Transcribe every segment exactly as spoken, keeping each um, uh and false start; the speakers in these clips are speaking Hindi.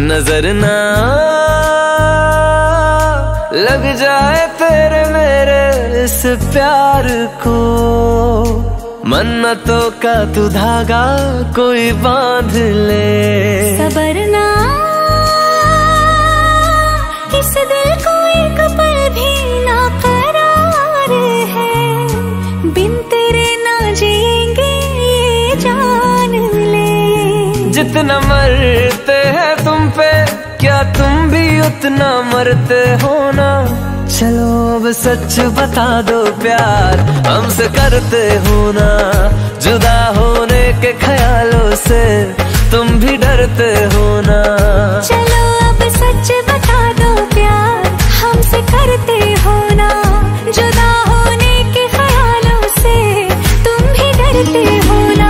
नजर ना लग जाए तेरे मेरे इस प्यार को, मन्नतों का तू धागा कोई बांध ले। सबर ना इस दिल को एक पल भी ना करार है, बिन तेरे ना जिएंगे ये जान ले। जितना मरते हैं तुम पे क्या तुम भी उतना मरते हो ना। चलो अब सच बता दो प्यार हमसे करते हो ना। जुदा होने के ख्यालों से तुम भी डरते हो ना। चलो अब सच बता दो प्यार हमसे करते हो ना। जुदा होने के ख्यालों से तुम भी डरते हो ना।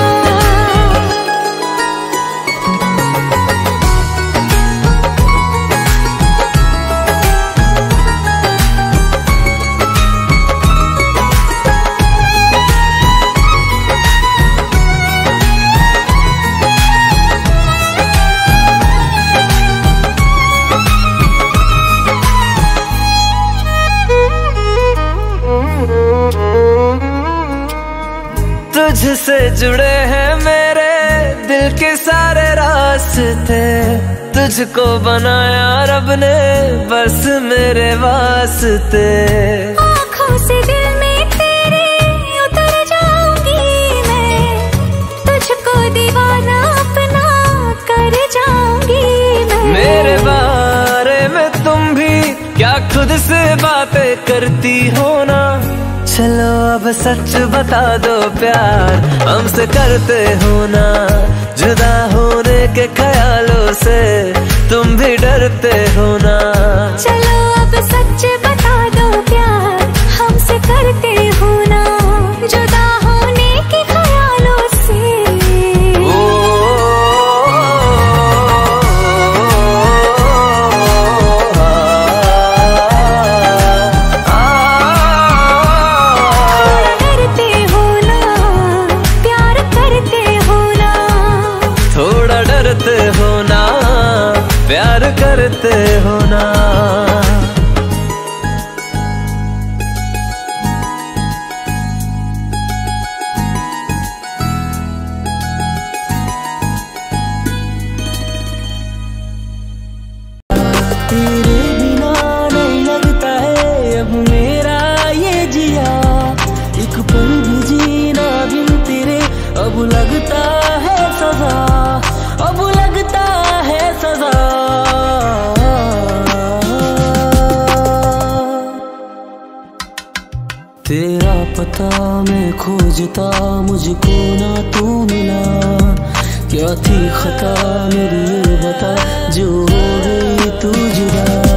तुझसे जुड़े हैं मेरे दिल के सारे रास्ते, तुझको बनाया रब ने बस मेरे वास्ते। आँखों से दिल में तेरे उतर जाऊंगी मैं, तुझको दीवाना अपना कर जाऊंगी मैं। मेरे बारे में तुम भी क्या खुद से बातें करती हो ना। चलो अब सच बता दो प्यार हमसे करते हो ना। जुदा होने के ख्यालों से तुम भी डरते हो ना। चलो अब सच बता दो प्यार हमसे करते हो ना। जुदा होने के ख्यालों से ओ, डरते हो ना प्यार करते हो ना। तेरे बिना नहीं लगता है अब मेरा ये जिया, एक पल भी जीना बिन तेरे अब लगता है सजा, अब लगता है सजा। तेरा पता मैं खोजता मुझको ना तू मिला, क्या थी खता मेरी ये बता जो हो गई तू जुदा।